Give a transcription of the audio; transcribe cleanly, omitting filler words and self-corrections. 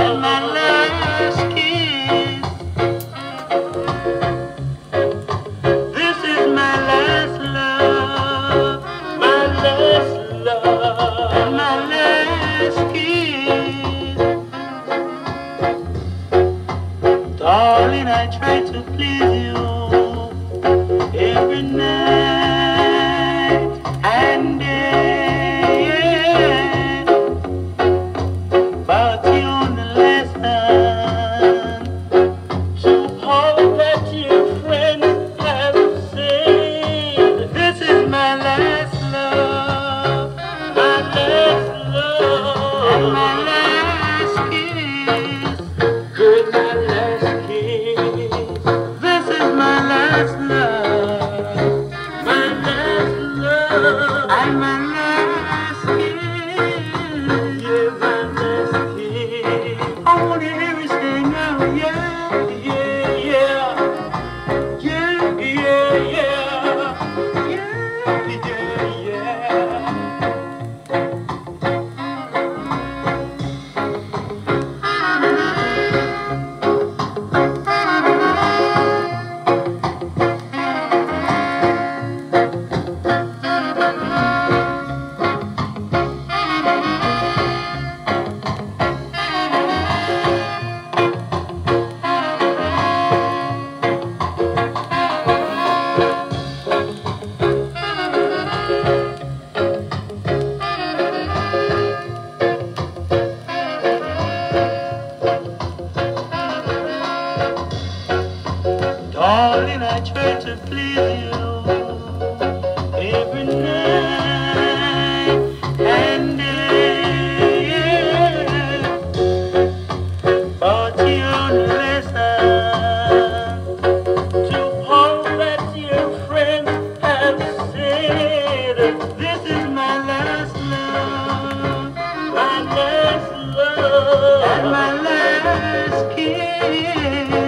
And my last kiss. This is my last love. My last love. And my last kiss. Darling, I try to please you every night and day, but you only listen to all that your friends have said. This is my last love, my last love, and my last kiss. Good, my last kiss. This is my last love, my last love, and my last kiss. Yeah, my last kiss. I wanna hear you sing out, yeah, yeah, yeah, yeah, yeah, yeah, yeah, yeah, darling, I try to please you every night and day, but you only listen to all that your friends have said. This is my last love, my last love, and my last kiss.